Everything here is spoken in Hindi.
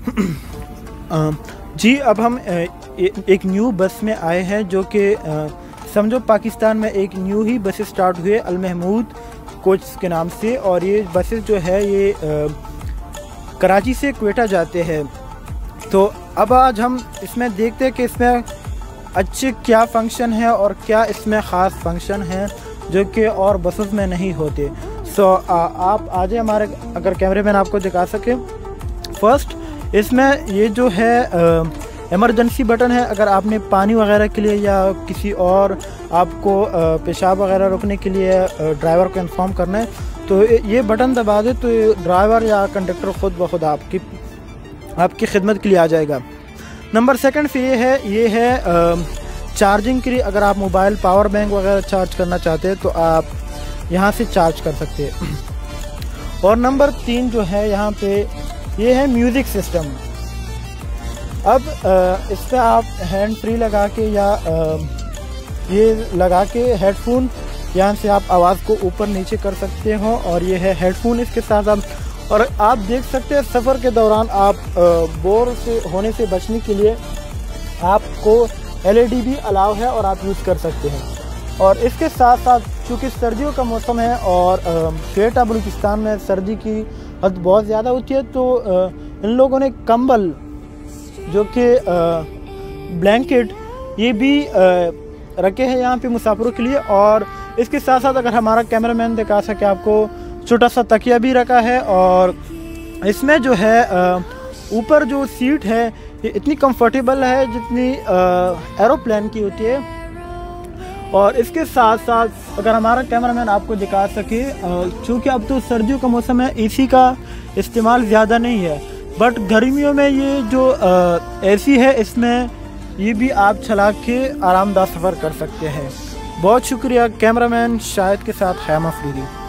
जी, अब हम एक न्यू बस में आए हैं, जो कि समझो पाकिस्तान में एक न्यू ही बस स्टार्ट हुए अल महमूद कोच के नाम से। और ये बसेस जो है ये कराची से क्वेटा जाते हैं। तो अब आज हम इसमें देखते हैं कि इसमें अच्छे क्या फ़ंक्शन है और क्या इसमें ख़ास फंक्शन है जो कि और बसेस में नहीं होते। आप आ जाए हमारे, अगर कैमरेमैन आपको दिखा सके। फर्स्ट इसमें ये जो है इमरजेंसी बटन है। अगर आपने पानी वगैरह के लिए या किसी और आपको पेशाब वगैरह रोकने के लिए ड्राइवर को इन्फॉर्म करना है तो ये बटन दबा दे तो ड्राइवर या कंडक्टर ख़ुद ब खुद आपकी खिदमत के लिए आ जाएगा। नंबर सेकंड पे ये है चार्जिंग के लिए। अगर आप मोबाइल पावर बैंक वगैरह चार्ज करना चाहते हैं तो आप यहाँ से चार्ज कर सकते हैं। और नंबर 3 जो है यहाँ पे ये है म्यूज़िक सिस्टम। अब इस पर आप हैंड फ्री लगा के या ये लगा के हेडफोन यहाँ से आप आवाज़ को ऊपर नीचे कर सकते हो। और ये है हेडफोन इसके साथ आप। और आप देख सकते हैं सफ़र के दौरान आप बोर से होने से बचने के लिए आपको LED भी अलाउ है और आप यूज़ कर सकते हैं। और इसके साथ साथ चूँकि सर्दियों का मौसम है और क्वेटा बलूचिस्तान में सर्दी की हद बहुत ज़्यादा होती है, तो इन लोगों ने कंबल जो कि ब्लैंकेट ये भी रखे हैं यहाँ पे मुसाफिरों के लिए। और इसके साथ साथ अगर हमारा कैमरामैन दिखा सके आपको, छोटा सा तकिया भी रखा है। और इसमें जो है ऊपर जो सीट है ये इतनी कंफर्टेबल है जितनी एरोप्लेन की होती है। और इसके साथ साथ अगर हमारा कैमरामैन आपको दिखा सके, चूँकि अब तो सर्दियों का मौसम है, AC का इस्तेमाल ज़्यादा नहीं है, बट गर्मियों में ये जो AC है इसमें ये भी आप चला के आरामदायक सफ़र कर सकते हैं। बहुत शुक्रिया। कैमरामैन शाहिद के साथ खैमा अफरीदी।